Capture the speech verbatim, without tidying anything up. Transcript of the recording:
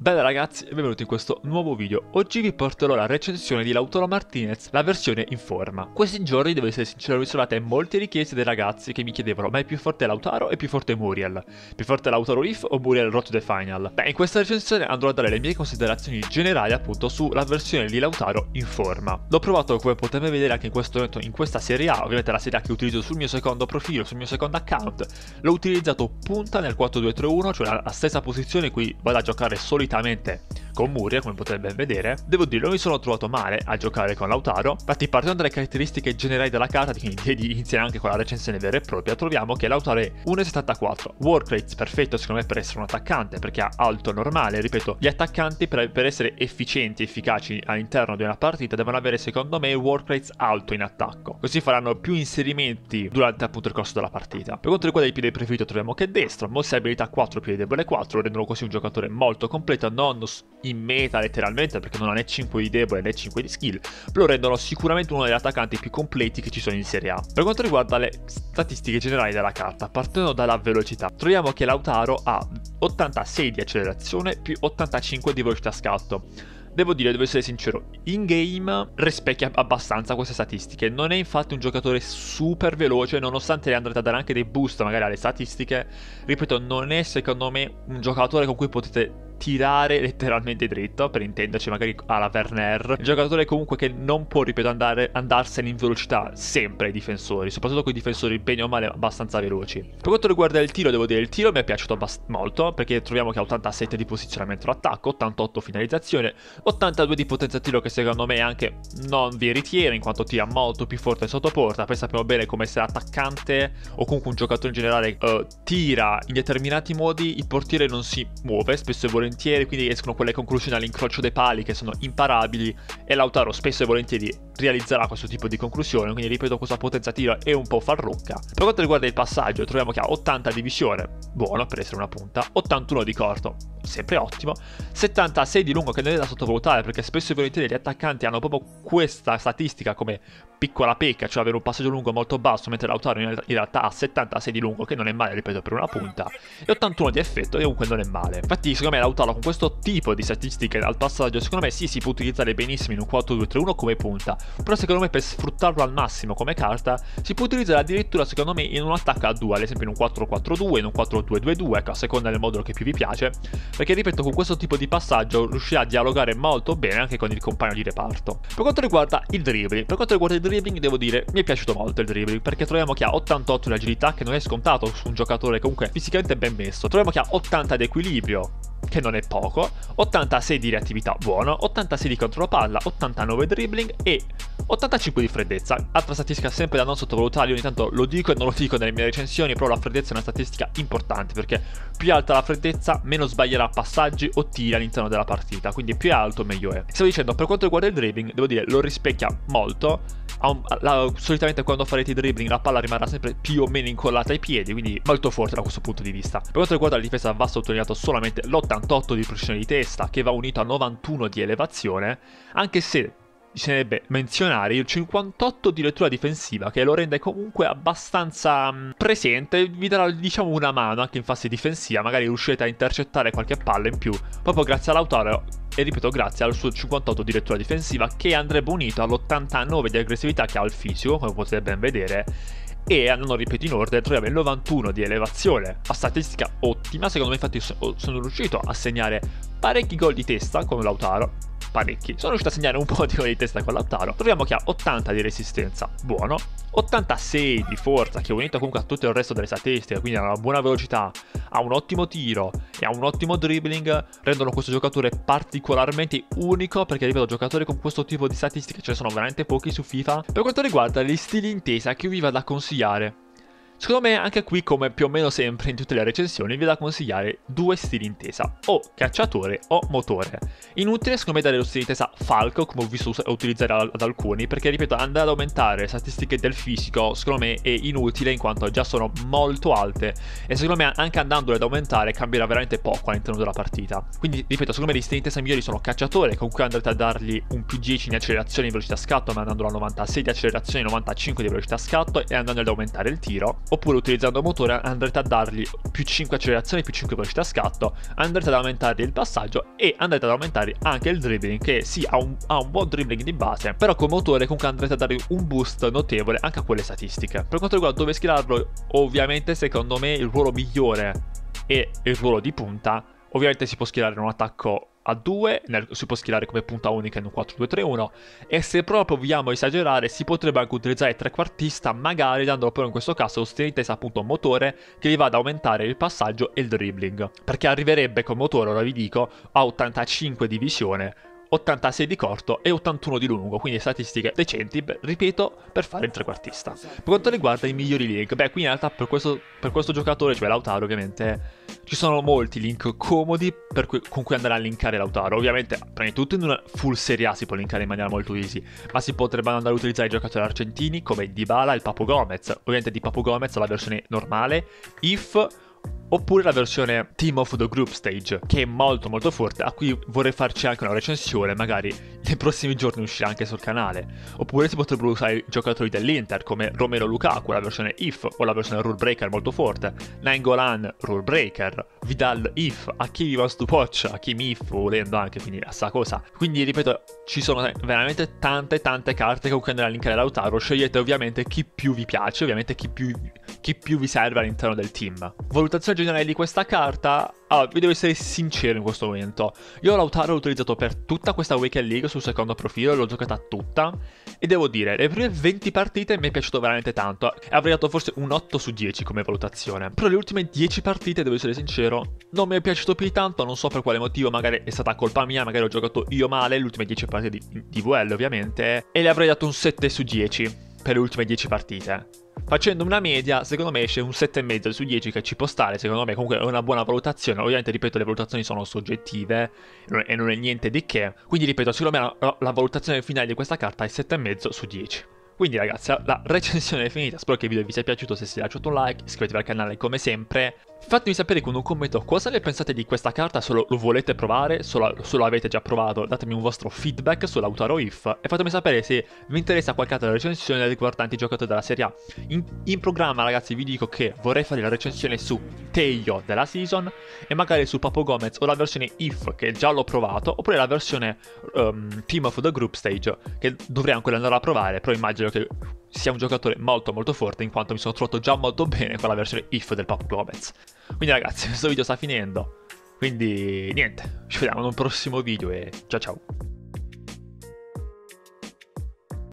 Bella ragazzi e benvenuti in questo nuovo video. Oggi vi porterò la recensione di Lautaro Martinez, la versione in forma. Questi giorni, devo essere sincero, mi sono arrivate molte richieste dei ragazzi che mi chiedevano: ma è più forte Lautaro e più forte Muriel? Più forte Lautaro Leaf o Muriel Road to the Final? Beh, in questa recensione andrò a dare le mie considerazioni generali appunto sulla versione di Lautaro in forma. L'ho provato, come potete vedere, anche in questo momento in questa Serie A, ovviamente la Serie A che utilizzo sul mio secondo profilo, sul mio secondo account. L'ho utilizzato punta nel quattro due tre uno, cioè la stessa posizione in cui vado a giocare solitamente con Muriel, come potete ben vedere. Devo dire, non mi sono trovato male a giocare con Lautaro. Infatti, partendo dalle caratteristiche generali della carta, quindi di iniziare anche con la recensione vera e propria, troviamo che Lautaro è uno virgola settantaquattro, work rate perfetto secondo me per essere un attaccante, perché ha alto normale. Ripeto, gli attaccanti per, per essere efficienti e efficaci all'interno di una partita devono avere secondo me work rates alto in attacco, così faranno più inserimenti durante appunto il corso della partita. Per quanto riguarda il piede preferito, troviamo che è destro, mosse abilità quattro, piede debole quattro, lo rendono così un giocatore molto completo, non in meta letteralmente, perché non ha né cinque di debole né cinque di skill, lo rendono sicuramente uno degli attaccanti più completi che ci sono in Serie A. Per quanto riguarda le statistiche generali della carta, partendo dalla velocità, troviamo che Lautaro ha ottantasei di accelerazione più ottantacinque di velocità scatto. Devo dire, devo essere sincero, in game rispecchia abbastanza queste statistiche. Non è infatti un giocatore super veloce, nonostante andrete a dare anche dei boost magari alle statistiche. Ripeto, non è secondo me un giocatore con cui potete tirare letteralmente dritto, per intenderci, magari alla Werner. Un giocatore comunque che non può, ripeto, andare, andarsene in velocità sempre ai difensori, soprattutto con i difensori bene o male abbastanza veloci. Per quanto riguarda il tiro, devo dire, il tiro mi è piaciuto molto, perché troviamo che ha ottantasette di posizionamento d'attacco, ottantotto finalizzazione, ottantadue di potenza tiro, che secondo me anche non veritiera, in quanto tira molto più forte sotto porta. Poi sappiamo bene come se l'attaccante o comunque un giocatore in generale uh, tira in determinati modi, il portiere non si muove spesso e volentieri, quindi escono quelle conclusioni all'incrocio dei pali che sono imparabili, e Lautaro spesso e volentieri realizzerà questo tipo di conclusione. Quindi ripeto, questa potenza tiro è un po' farlocca. Per quanto riguarda il passaggio, troviamo che ha ottanta di visione, buono per essere una punta, ottantuno di corto, sempre ottimo, settantasei di lungo, che non è da sottovalutare, perché spesso e volentieri gli attaccanti hanno proprio questa statistica come piccola pecca, cioè avere un passaggio lungo molto basso, mentre Lautaro in realtà ha settantasei di lungo, che non è male, ripeto, per una punta, e ottantuno di effetto, e comunque non è male. Infatti secondo me Lautaro con questo tipo di statistiche al passaggio, secondo me sì, si può utilizzare benissimo in un quattro due tre uno come punta, però secondo me per sfruttarlo al massimo come carta si può utilizzare addirittura secondo me in un attacco a due, ad esempio in un quattro quattro due, in un quattro due due due, ecco, a seconda del modulo che più vi piace, perché ripeto, con questo tipo di passaggio riuscirà a dialogare molto bene anche con il compagno di reparto. Per quanto riguarda il dribbling, per quanto riguarda il dribbling devo dire, mi è piaciuto molto il dribbling, perché troviamo che ha ottantotto di agilità, che non è scontato su un giocatore comunque fisicamente ben messo. Troviamo che ha ottanta di equilibrio, che non è poco, ottantasei di reattività, buono, ottantasei di controllo palla, ottantanove dribbling e ottantacinque di freddezza. Altra statistica sempre da non sottovalutare, io ogni tanto lo dico e non lo dico nelle mie recensioni, però la freddezza è una statistica importante, perché più alta la freddezza meno sbaglierà passaggi o tiri all'interno della partita, quindi più alto meglio è. Stavo dicendo, per quanto riguarda il dribbling, devo dire, lo rispecchia molto. Un, la, solitamente quando farete i dribbling la palla rimarrà sempre più o meno incollata ai piedi, quindi molto forte da questo punto di vista. Per quanto riguarda la difesa va sottolineato solamente l'ottantotto di precisione di testa, che va unito a novantuno di elevazione, anche se bisognerebbe menzionare il cinquantotto di lettura difensiva, che lo rende comunque abbastanza mh, presente, vi darà diciamo una mano anche in fase difensiva, magari riuscirete a intercettare qualche palla in più proprio grazie a Lautaro, e ripeto grazie al suo cinquantotto di lettura difensiva, che andrebbe unito all'ottantanove di aggressività che ha il fisico, come potete ben vedere, e non ripeto in ordine, troviamo il novantuno di elevazione, a statistica ottima. Secondo me infatti sono riuscito a segnare parecchi gol di testa con Lautaro, parecchi, sono riuscito a segnare un po' di gol di testa con Lautaro. Troviamo che ha ottanta di resistenza, buono, ottantasei di forza, che unito comunque a tutto il resto delle statistiche, quindi ha una buona velocità, ha un ottimo tiro e ha un ottimo dribbling, rendono questo giocatore particolarmente unico, perché ripeto, giocatori con questo tipo di statistiche ce ne sono veramente pochi su FIFA. Per quanto riguarda gli stili intesa che vi vado a consigliare, secondo me anche qui, come più o meno sempre in tutte le recensioni, vi da consigliare due stili intesa, o cacciatore o motore. Inutile secondo me dare lo stile intesa Falco, come ho visto utilizzare ad alcuni, perché ripeto, andare ad aumentare le statistiche del fisico secondo me è inutile, in quanto già sono molto alte, e secondo me anche andandole ad aumentare cambierà veramente poco all'interno della partita. Quindi ripeto, secondo me gli stili intesa migliori sono cacciatore, con cui andrete a dargli un più dieci in accelerazione e velocità scatto, mandandolo a novantasei di accelerazione e novantacinque di velocità scatto, e andando ad aumentare il tiro. oppure utilizzando motore andrete a dargli più cinque accelerazione, più cinque velocità scatto, andrete ad aumentargli il passaggio e andrete ad aumentare anche il dribbling, che sì ha un, ha un buon dribbling di base, però con motore comunque andrete a dare un boost notevole anche a quelle statistiche. Per quanto riguarda dove schierarlo, ovviamente secondo me il ruolo migliore è il ruolo di punta. Ovviamente si può schierare in un attacco a due, si può schierare come punta unica in un quattro due tre uno, e se proprio vogliamo esagerare si potrebbe anche utilizzare il trequartista, magari dandolo però in questo caso sostenitezza appunto motore che gli va ad aumentare il passaggio e il dribbling, perché arriverebbe con motore, ora vi dico, a ottantacinque di visione, ottantasei di corto e ottantuno di lungo, quindi statistiche decenti, beh, ripeto, per fare il trequartista. Per quanto riguarda i migliori link, beh, qui in realtà per questo, per questo giocatore, cioè Lautaro, ovviamente ci sono molti link comodi per cui, con cui andare a linkare Lautaro. Ovviamente, prima di tutto in una full Serie A si può linkare in maniera molto easy, ma si potrebbe andare a utilizzare i giocatori argentini come Dybala e il Papu Gomez. Ovviamente di Papu Gomez la versione normale, if, oppure la versione Team of the Group Stage, che è molto molto forte, a cui vorrei farci anche una recensione, magari nei prossimi giorni uscirà anche sul canale. Oppure si potrebbero usare i giocatori dell'Inter come Romelu Lukaku, la versione If, o la versione Rule Breaker molto forte, Nainggolan Rule Breaker, Vidal If, Hakimi Vastupoc, Hakimi If volendo anche, quindi a sta cosa. Quindi ripeto, ci sono veramente tante tante carte con cui andare a linkare Lautaro. Scegliete ovviamente chi più vi piace, ovviamente chi più, chi più vi serve all'interno del team. Valutazione generale di questa carta, allora, vi devo essere sincero in questo momento. Io Lautaro l'ho utilizzato per tutta questa Weekend League sul secondo profilo, l'ho giocata tutta e devo dire, le prime venti partite mi è piaciuto veramente tanto e avrei dato forse un otto su dieci come valutazione. Però le ultime dieci partite, devo essere sincero, non mi è piaciuto più di tanto, non so per quale motivo, magari è stata colpa mia, magari ho giocato io male le ultime dieci partite di, di V L ovviamente, e le avrei dato un sette su dieci per le ultime dieci partite. Facendo una media, secondo me esce un sette e mezzo su dieci, che ci può stare, secondo me comunque è una buona valutazione. Ovviamente, ripeto, le valutazioni sono soggettive e non è niente di che. Quindi, ripeto, secondo me la, la valutazione finale di questa carta è sette e mezzo su dieci. Quindi ragazzi, la recensione è finita, spero che il video vi sia piaciuto. Se siete lasciato un like, iscrivetevi al canale come sempre. Fatemi sapere con un commento cosa ne pensate di questa carta, se lo, lo volete provare, se lo, se lo avete già provato, datemi un vostro feedback su Lautaro If e fatemi sapere se vi interessa qualche altra recensione riguardante i giocatori della Serie A. In, in programma ragazzi vi dico che vorrei fare la recensione su Tejo della season e magari su Papu Gomez o la versione If che già l'ho provato, oppure la versione um, Team of the Group Stage che dovrei ancora andare a provare, però immagino che sia un giocatore molto molto forte in quanto mi sono trovato già molto bene con la versione If del Papu Gomez. Quindi ragazzi, questo video sta finendo, quindi niente, ci vediamo in un prossimo video e ciao ciao.